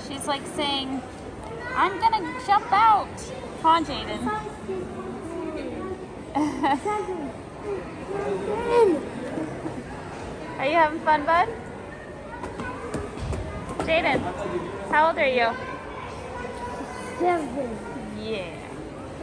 She's like saying, I'm gonna jump out. Come on, Jayden. Are you having fun, bud? Jayden, how old are you? 7. Yeah.